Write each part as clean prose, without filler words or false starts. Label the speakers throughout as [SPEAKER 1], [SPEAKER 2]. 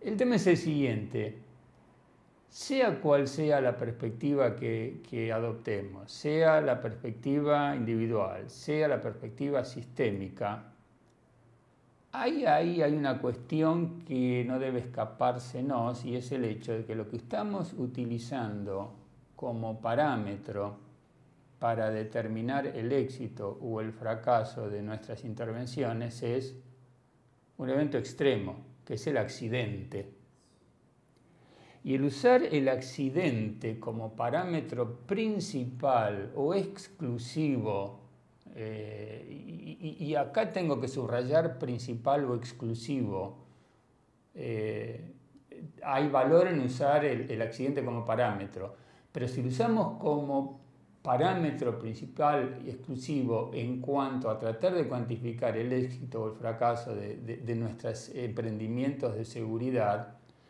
[SPEAKER 1] El tema es el siguiente. Sea cual sea la perspectiva que adoptemos, sea la perspectiva individual, sea la perspectiva sistémica, ahí hay una cuestión que no debe escapársenos, y es el hecho de que lo que estamos utilizando como parámetro para determinar el éxito o el fracaso de nuestras intervenciones es un evento extremo, que es el accidente. Y el usar el accidente como parámetro principal o exclusivo, y acá tengo que subrayar principal o exclusivo, hay valor en usar el accidente como parámetro, pero si lo usamos como parámetro principal y exclusivo en cuanto a tratar de cuantificar el éxito o el fracaso de nuestros emprendimientos de seguridad,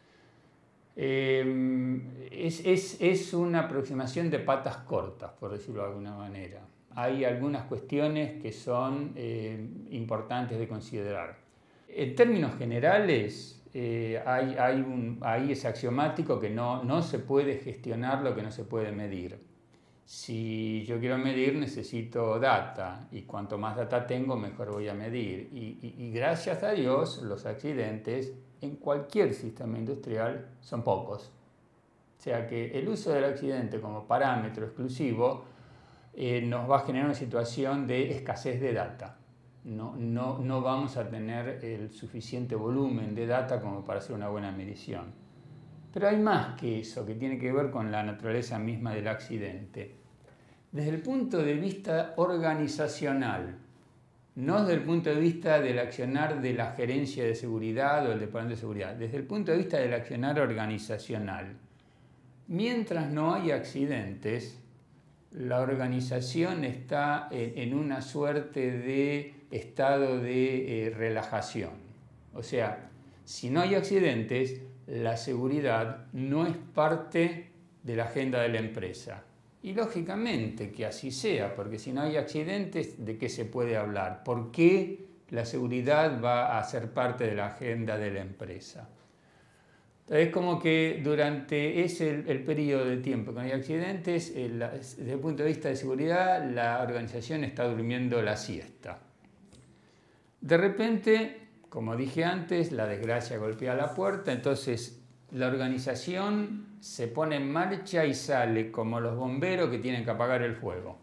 [SPEAKER 1] es una aproximación de patas cortas, por decirlo de alguna manera. Hay algunas cuestiones que son importantes de considerar. En términos generales, ahí es axiomático que no se puede gestionar lo que no se puede medir. Si yo quiero medir, necesito data, y cuanto más data tengo, mejor voy a medir. Y gracias a Dios, los accidentes en cualquier sistema industrial son pocos. O sea que el uso del accidente como parámetro exclusivo nos va a generar una situación de escasez de data. No vamos a tener el suficiente volumen de data como para hacer una buena medición. Pero hay más que eso, que tiene que ver con la naturaleza misma del accidente. Desde el punto de vista organizacional, no desde el punto de vista del accionar de la gerencia de seguridad o el departamento de seguridad, desde el punto de vista del accionar organizacional, mientras no hay accidentes, la organización está en una suerte de estado de relajación. O sea, si no hay accidentes, la seguridad no es parte de la agenda de la empresa. Y lógicamente que así sea, porque si no hay accidentes, ¿de qué se puede hablar? ¿Por qué la seguridad va a ser parte de la agenda de la empresa? Es como que durante el periodo de tiempo que no hay accidentes, desde el punto de vista de seguridad, la organización está durmiendo la siesta. De repente, como dije antes, la desgracia golpea la puerta, entonces la organización se pone en marcha y sale como los bomberos que tienen que apagar el fuego.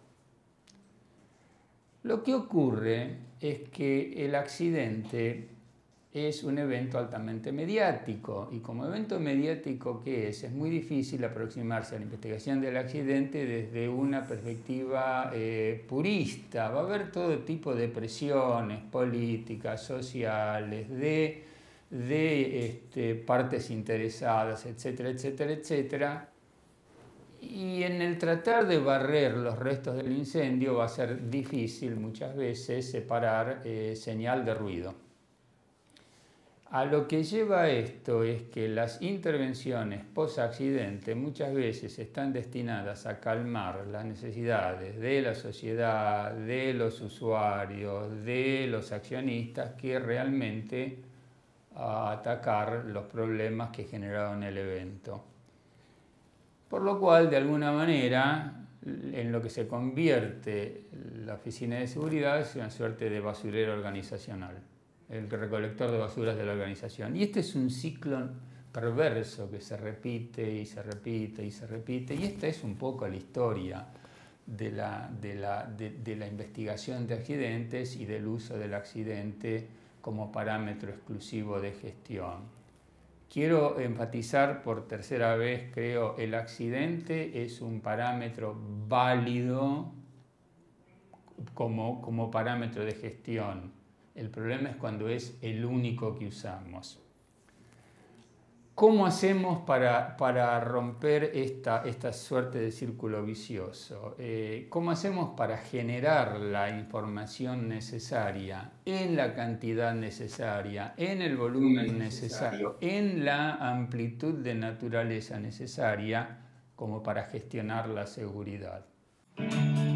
[SPEAKER 1] Lo que ocurre es que el accidente es un evento altamente mediático, y como evento mediático que es muy difícil aproximarse a la investigación del accidente desde una perspectiva purista. Va a haber todo tipo de presiones políticas, sociales, de partes interesadas, etcétera, etcétera, etcétera. Y en el tratar de barrer los restos del incendio va a ser difícil muchas veces separar señal de ruido. A lo que lleva esto es que las intervenciones post-accidente muchas veces están destinadas a calmar las necesidades de la sociedad, de los usuarios, de los accionistas, que realmente a atacar los problemas que generaron el evento. Por lo cual, de alguna manera, en lo que se convierte la oficina de seguridad es una suerte de basurero organizacional, el recolector de basuras de la organización. Y este es un ciclo perverso que se repite y se repite y se repite, y esta es un poco la historia de la investigación de accidentes y del uso del accidente como parámetro exclusivo de gestión. Quiero enfatizar por tercera vez, creo, el accidente es un parámetro válido como parámetro de gestión. El problema es cuando es el único que usamos. ¿Cómo hacemos para romper esta suerte de círculo vicioso? ¿Cómo hacemos para generar la información necesaria en la cantidad necesaria, en el volumen necesario, en la amplitud de naturaleza necesaria como para gestionar la seguridad?